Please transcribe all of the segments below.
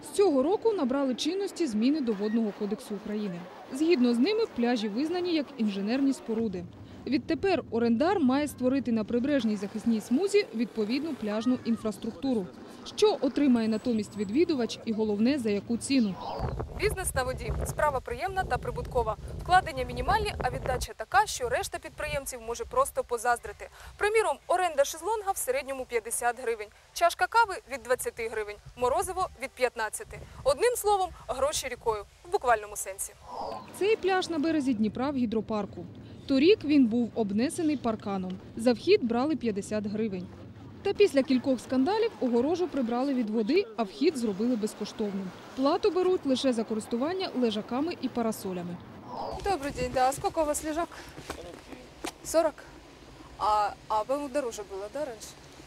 З цього року набрали чинності зміни до Водного кодексу України. Згідно з ними, пляжі визнані як інженерні споруди. Відтепер орендар має створити на прибережній захисній смузі відповідну пляжну інфраструктуру. Що отримає натомість відвідувач і головне, за яку ціну? Бізнес на воді – справа приємна та прибуткова. Вкладення мінімальні, а віддача така, що решта підприємців може просто позаздрити. Приміром, оренда шезлонга в середньому 50 гривень, чашка кави – від 20 гривень, морозиво – від 15. Одним словом, гроші рікою, в буквальному сенсі. Цей пляж на березі Дніпра в гідропарку. Торік він був обнесений парканом. За вхід брали 50 гривень. Та після кількох скандалів огорожу прибрали від води, а вхід зробили безкоштовним. Плату беруть лише за користування лежаками і парасолями. Добрый день, да. А сколько у вас лежак? 40. А по-моему, дороже было, да, раньше?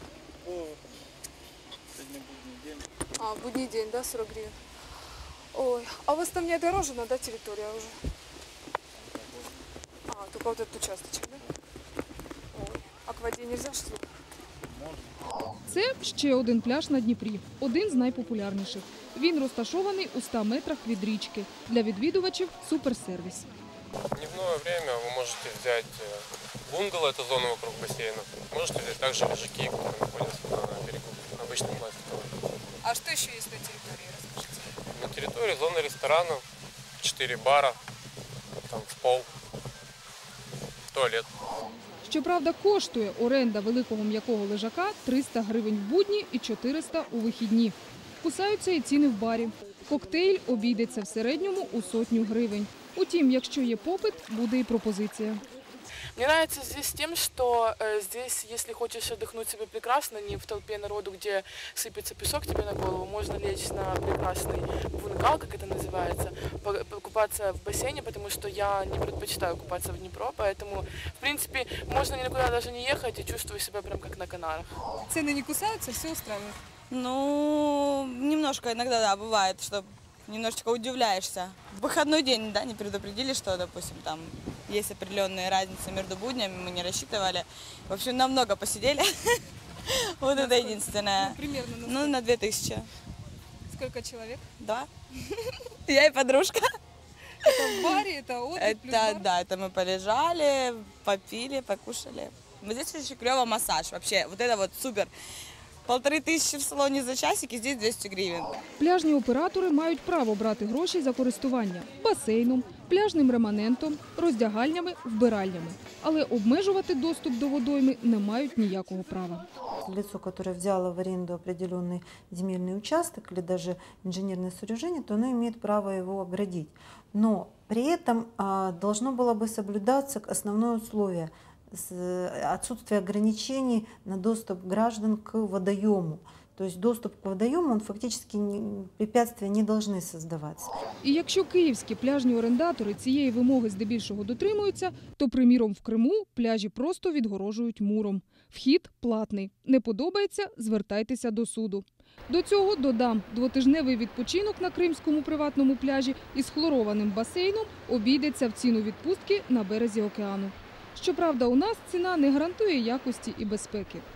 Сегодня будний день. В будний день, да, 40 гривен. Ой, а у вас там не огорожена, да, территория уже? Только вот этот участочек, да? Ой, а к воде нельзя шашлык? Це ще один пляж на Дніпрі, один з найпопулярніших. Він розташований у 100 метрах від річки. Для відвідувачів – суперсервіс. В дневное время вы можете взять бунгало, это зона вокруг бассейна. Можете взять также лежаки, которые находятся на берегу, обычно пластиковые. А что еще есть на территории, расскажите? На территории зона ресторанов, 4 бара, там в пол, туалет. Щоправда, коштує оренда великого м'якого лежака 300 гривень в будні і 400 у вихідні. Кусаються і ціни в барі. Коктейль обійдеться в середньому у 100 гривень. Утім, якщо є попит, буде і пропозиція. Мне нравится здесь тем, что здесь, если хочешь отдохнуть себе прекрасно, не в толпе народу, где сыпется песок тебе на голову, можно лечь на прекрасный бунгал, как это называется, покупаться в бассейне, потому что я не предпочитаю купаться в Днепро, поэтому, в принципе, можно никуда даже не ехать и чувствую себя прям как на Канарах. Цены не кусаются, все устраивает? Ну, немножко иногда, да, бывает, что немножечко удивляешься. В выходной день, да, не предупредили, что, допустим, там есть определенные разницы между буднями, мы не рассчитывали. В общем, намного посидели. Вот это единственное. Примерно на Ну, на 2000. сколько человек? Да. Я и подружка. Это в баре, это отдых, плюс Это, бар? да, это мы полежали, попили, покушали. Вот здесь еще клево массаж. Вообще, вот это вот супер. 1500 в салоні за часик і здесь 200 гривень. Пляжні оператори мають право брати гроші за користування басейном, пляжним реманентом, роздягальнями, вбиральнями. Але обмежувати доступ до водойми не мають ніякого права. Лицо, которое взяло в аренду определенный земельный участок или даже инженерное сооружение, то оно имеет право его оградить. Но при этом должно было бы соблюдаться основное условие – отсутствие ограничений на доступ граждан к водоему. То есть доступ к водоему, он фактически препятствия не должны создаваться. І якщо київські пляжні орендатори цієї вимоги здебільшого дотримуються, то, приміром, в Криму пляжі просто відгорожують муром. Вхід платний. Не подобається – звертайтеся до суду. До цього додам, двотижневий відпочинок на кримському приватному пляжі із хлорованим басейном обійдеться в ціну відпустки на березі океану. Щоправда, у нас ціна не гарантує якості і безпеки.